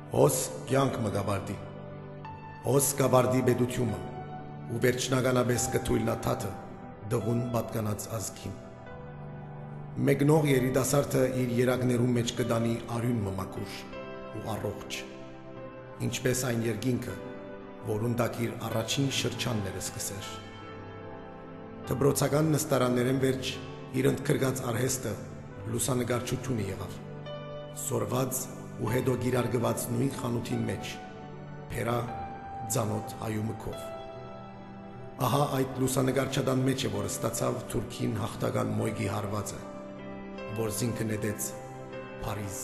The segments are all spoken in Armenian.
Հոս կյանք մգաբարդի, հոս կաբարդի բեդությունը, ու վերջնականապես կթույլնա թաթը դղուն պատկանած ազգին։ Մեկնող երիտասարդը իր երակներում մեջ կդանի արյուն մմակուր ու առողջ, ինչպես այն երկինքը, որուն տակ իր առաջին շրջանները սկսեր։ Դպրոցական նստարաններեն վերջ իր ընդգրկած արհեստը լուսանկարչությունը եղավ, սորված ու հետո գիրարգված նույն խանութին մեջ, փերա ձանոթ հայումքով։ Ահա այդ լուսանկարչատան մեջ է, որ ստացավ թուրքին հաղթական մոյգի հարվածը, որ զինքը նետեց Փարիզ։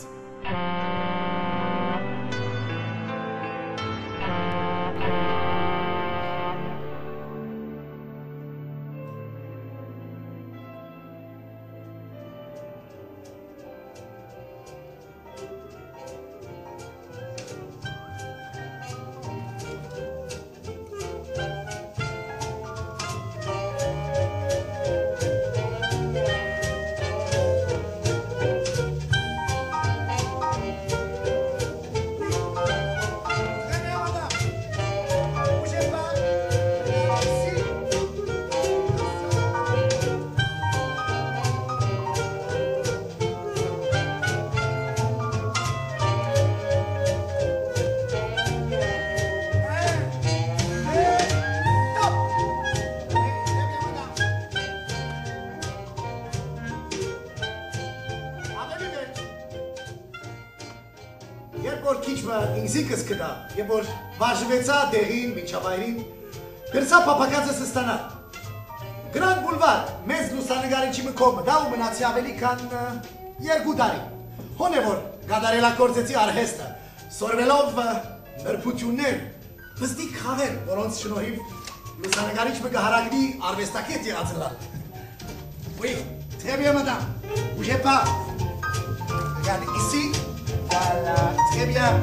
Ինձիկս կդա, և որ վարժվեցա դեղին, միջավայրին, գրսա պապակածս ստանալ։ Գրան բուլվար, մեզ լուսանկարիչի մկոմը դա ու մնացի ավելի քան 2 տարի։ Հոն է որ գադարելակործեցի արհեստը, սորվելով նրբություններ, վստիկ խաղեր, որոնց շնորհիվ լուսանկարիչ մը կհարագնի արվեստակետ եղածլալ։ Oui, très bien madame, bougez pas. Regardez ici, voilà, très bien.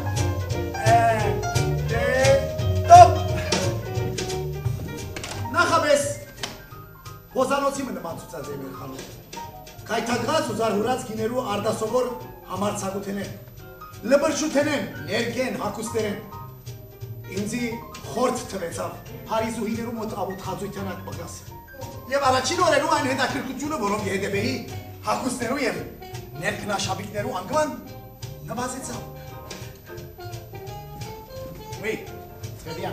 Նախապես հոզանոցի մը նմանցուցած է մեր խանութ, կայթագրած ու զարհուրած գիներու արդասովոր համարցագութենեն, լբրշութենեն, ներգեն, հակուստերեն, ինձի խորդ թվեցավ Փարիզու հիներու մոտ ավուտ խածույթյանակ բղաս, և առաջին օրերու այն հետաքրքրությունը, որով եհետևեի հակուստերու և ներքնաշաբիկներու անգման նվազեցավ։ Oui, très bien.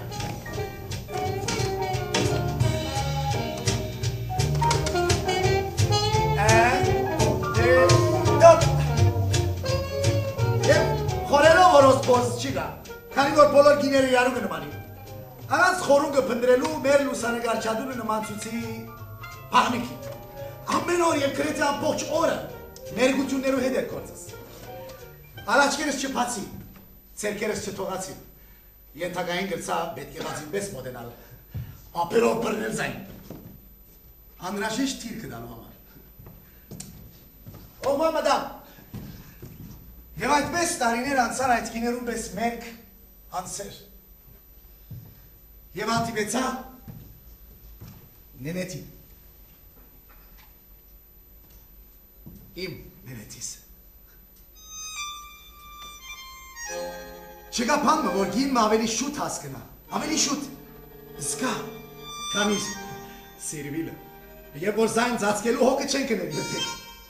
Խորելով որոս բոզ չի գա, քանի որ բոլոր գիները իրարու կնմանի։ Անց խորունգը պնդրելու մեր լուսանկարչատունը նմանցուցի պաղնիքի։ Ամեն օր և գրեթե ամբողջ օրը ներգություններու հետ էր կործս։ Ալաչկերս չփացի, ցերկերս չթողացի։ Ենթակային գրծա պետք եղածին պես մոդենալ, ապերով բրնել զայն։ Անհրաժեշտ թիր կդալու համար։ Օղմա մադամ, և այդպես տարիներ անցան այդ գիներում պես մերկ անսեր։ Եվ ատիվեցա նենետին։ Իմ նենետիս։ Չկա բանը, որ գինը ավելի շուտ հասկնա, ավելի շուտ, զգա, քանի սիրվիլը, և որ զայն ծածկելու հոգը չեն կներ լպեք։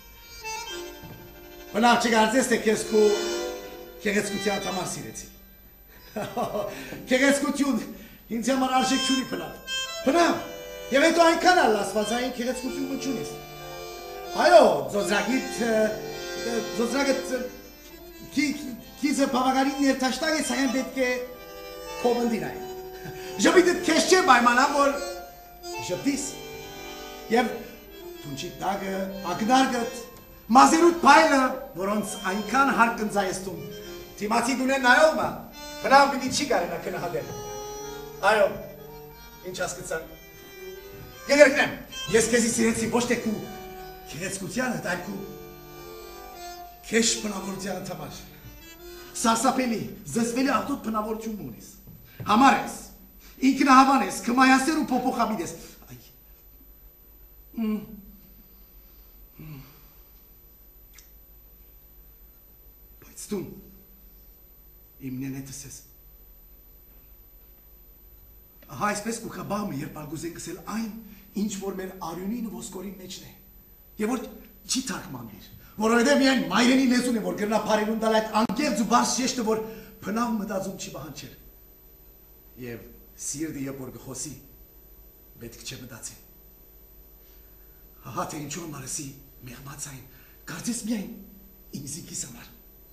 Բնավ չգարձես, թե կեզ քու կեղեցկության համար սիրեցի։ Կեղեցկություն ինձ համար արժեք չունի բնավ, բնավ, և հետո այնքան ալ ասվածային կեղեցկություն մնչունիս։ Այո, զոզրագիտ Կիզը բավականին ներթաշտակ է, սակայն պետք է կոմնդին այն։ Ժպիտդ քեզ չէ պայմանամ, որ ժպտիս։ Եվ թունչիկ դագը, ակնարգըտ, մազերուտ պայլը, որոնց այնքան հարկ կնձայստում, թիմացի դունեն նայով մա, բնավ պիտի չի կարենա կնահադել։ Այո, ինչ ասկծան։ Եգերկնեմ, ես կեզի սիրեցի ոչ թե կու կեղեցկությանդ, այլ կու քեշ բնավորության համար։ Սարսապելի, զզվելի աղտոտ բնավորություն ունիս։ Համար ես, ինքնահավան ես, կմայասեր ու պոպոխամիդ ես։ Բայց դու իմ նենետս ես։ Ահա այսպես կուքաբաղմը, երբ արգուզեն կսել այն, ինչ որ մեր արյունին ու ոսկորին մեջն է, և որ չի թարգմանվիր, որովհետև միայն մայրենի լեզուն է, որ գրնա փարելուն տալ այդ անկեղծ ու բարս շեշտը, որ փնավ մտածում չի բանջել, և սիրտը երբ որ կխոսի, պետք չէ մտածի։ Ահա թե ինչու մարսի մեղմած այն, կարծես միայն ինձիկիս համար։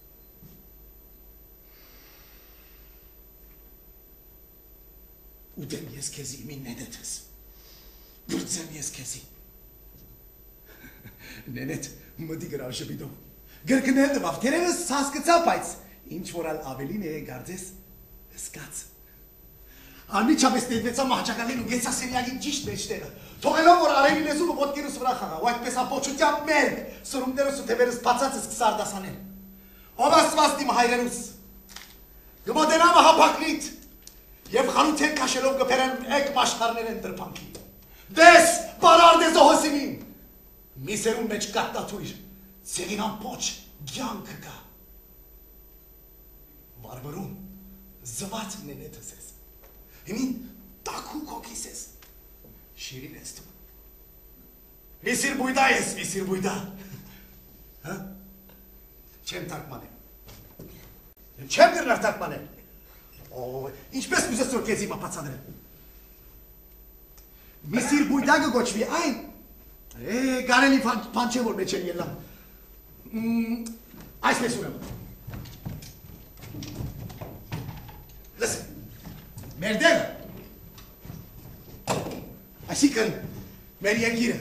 Ուդեմ ես քեզի իմին նենետս, բրձեմ ես քեզի։ Նենետ մդի գրավ շպիտով, գրկնել դվավ, թերևս սասկծա, բայց ինչ որ ալ ավելին է գարձես սկաց։ Անմիջապես տետվեցա մահճակալին ու գեցա սենյակին ճիշտ մեջտեղը, թողելով որ արևի լեզումը ոտքերս վրա խաղա, ու այդպես ապոչությամբ մերկ, սրումներս ու թևերս բացածս կսարդասանել։ Ով աստված դիմ հայրենուս, գմոդենամը հապակնիտ, և խանութեն կաշելով գպերեն եկ մաշկարներ են դրպանքի։ Դես, բարարդ է զոհոսիմին, մի սերուն մեջ կատատույր, ծեղին ամպոչ, գյանքը կա։ Վարվրում, զված նենետս ես, հիմին տակու կոքիս ես, շիրին ես դու։ Վիսիր բույդա ես, վիսիր բույդա։ Չեմ տարկմանեմ, չեմ գրնար տարկմանեմ։ Ինչպես կուզես որ կեզ իմ ապացադրեմ։ Միսիր բույդագը գոչվի այն, գարելի պան չէ որ մեջ են ելնամ։ Այսպես ունեմ։ Լսը, մեր դեղը, այսիկն մեր ենգիրը,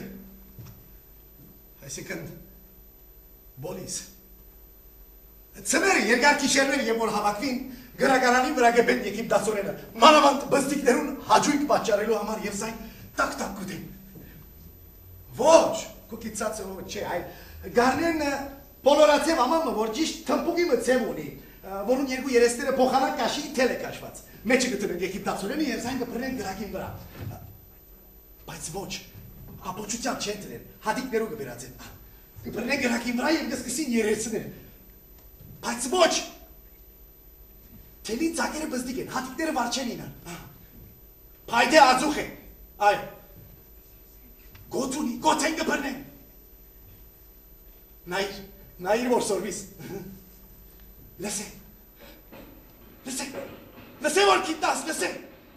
այսիկն բոլիս, ծմերը երգար կիշերներ եմ որ հավակվին, գրագարանի վրա գեպեն եկիմ դասորենը, մանավանդ բստիկներուն հաջույք պատճարելու համար և զայն տակ-տակ կուտին։ Ոչ, կուկիցացը չէ, այլ գարնեն պոլորացև ամամը, որ ճիշտ թմպուգի մծև ունի, որուն երկու երեստերը փոխանակ կաշի թել է կաշված, մեջը գտնեն եկիմ դասորենը և զայն կպրնեն գրագին վրա։ Բայց ոչ, ապոչությամբ չեն տրեն, հատիկներու կբերած են, կպրնեն գրագին վրա և կսկսին երեցնել, բայց ոչ, Թելին ծակերը բզդիկ են, հատիկները վարչեն ինան, պայդե ածուխ են, այ, գոտ ունի, գոտ են կպրնեն, նայիր որ սորվիս, լսե, որ կիտաս, լսե,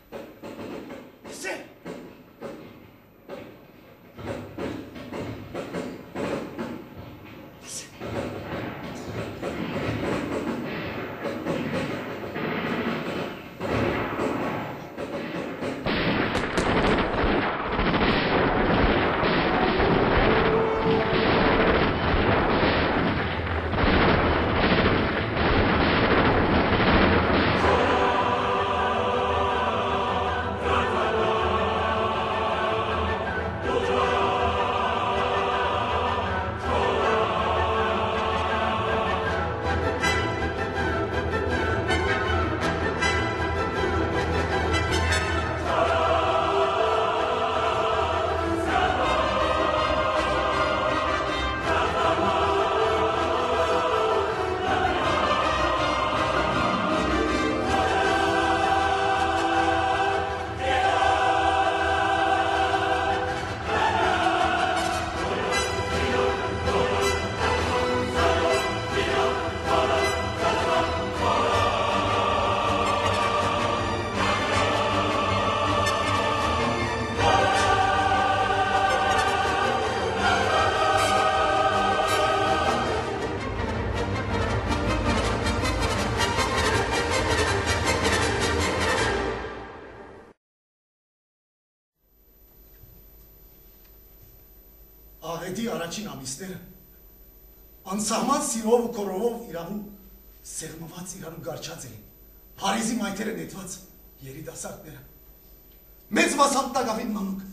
Աղետի առաջին ամիսները, անսահման սիրով ու կորովով իրավու սեղմված իրան ու գարչած էին, Փարիզի մայթերը նետված երիտասարդները, մեծ վասանտ տագավին մանուկ,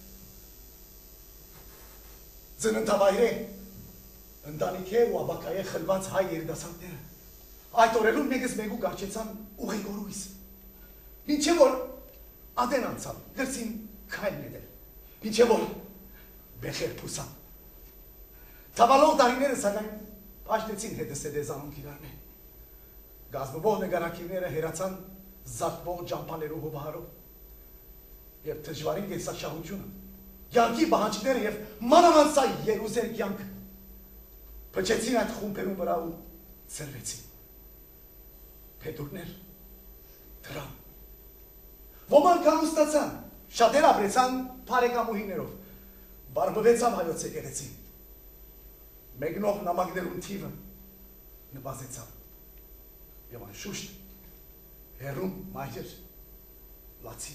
ծննդավայրե, ընտանիքե ու աբակայե խլված հայ երիտասարդները, այդ օրերուն մեկս մեկու գարչեցան ուղեգորույս, մինչև որ ադեն անցավ, գրցին քայլ նետել, մինչև որ բեխեր պուսան, թավալող դարիները սակայն պաշտեցին հետս է դեզանունք իրարնեն, Գազբող նկարակիրները հերացան զատվող ճամփաներու հովահարով եւ դժվարին կենսաշահությունը, կյանքի բանջները եւ մանավանդ սա Երուսեր կյանքը փչեցին այդ խումբերու վրա ու ծրվեցին։ Փետուրներ դրան։ Ոմանք ամուսնացան, շատեր ապրեցան բարեկամուհիներով, բարբվեցան հայոց եկեղեցին։ Մեկնող նամակներուն թիվը նվազեցավ եւ անշուշտ հերում մայր լացի։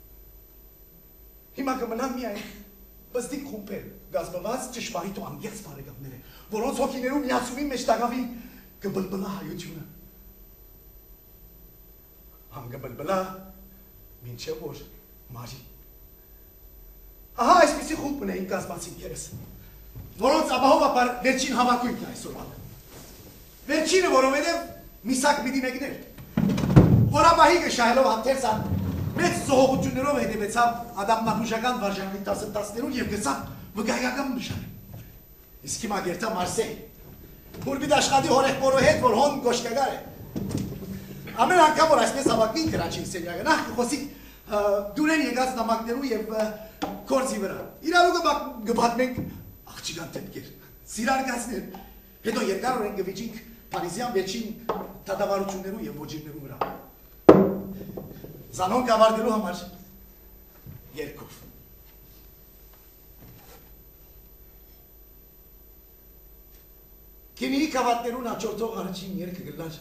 Հիմա կմնան միայն բստիկ խումբեր, գազբված ճշմարիտ ու անգերց բարեկամներ, որոնց հոգիներում միացումի մեջ տագավին կբլբլա հայությունը։ Համ կբլբլա մինչև որ մարի։ Ահա այսպիսի խումբն էին գազբացին կերես, որոնց ապահովաբար վերջին հավաքույնն է այսօրվան։ Վերջինը, որովհետև միսակ պիտի մեկներ, որապահի կշահելով հանդերձան մեծ զոհողություններով հետևեցավ ադամնախուժական վարժանքի տասնտասներուն և գծավ վգայական նշանը։ Իսկ հիմա գերտա Մարսեյ, որ պիտի աշխատի հորեղբորո հետ, որ հոն գոշկագար է։ Ամեն անգամ, որ այսպես հավաքվին կրանչին սենյակը, նախ կխոսի դուրեն եկած նամակներու և կորձի վրա։ Իրարու կպատմենք աղջիկան տեպքեր, սիրարգացներ, հետո երկարորեն կվիճինք Փարիզյան վերջին դատավարություններու և ոջիրներու վրա։ Զանոն կավարտելու համար երկով։ Կինիի կավարտներուն աչորդող առաջին երկը գլար։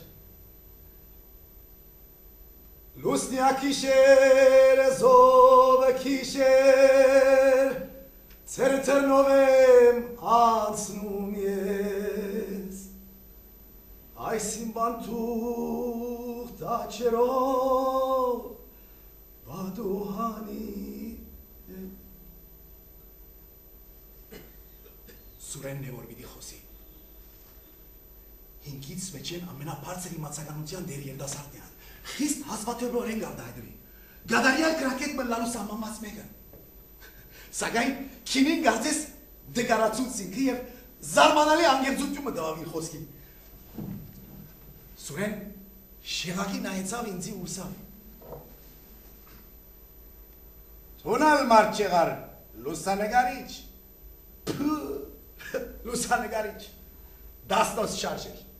Լուսնյա քիշեր, զովը քիշեր, ծերծերնով եմ անցնում ես, այս իմ բանթուղ տաչերով, բադուհանի Սուրենն է, որ պիտի խոսի։ Հինգից մեջեն ամենապարծր իմացականության դեր երդասարդն է, խիստ հազվադեպորեն գարդահայդրի, գադարյալ կրակետ մլալու սահմանված մեկը։ Սակայն քինին գարձես դգարացուց ինքը և զարմանալի անգեղծությունը դավավիր խոսքին։ Սուրեն շեղակի նայեցավ ինձի ուսավ։ Թունալ մարդ չեղար, լուսանեգարիչ, լուսանեգարիչ, դասնոց շարժեր։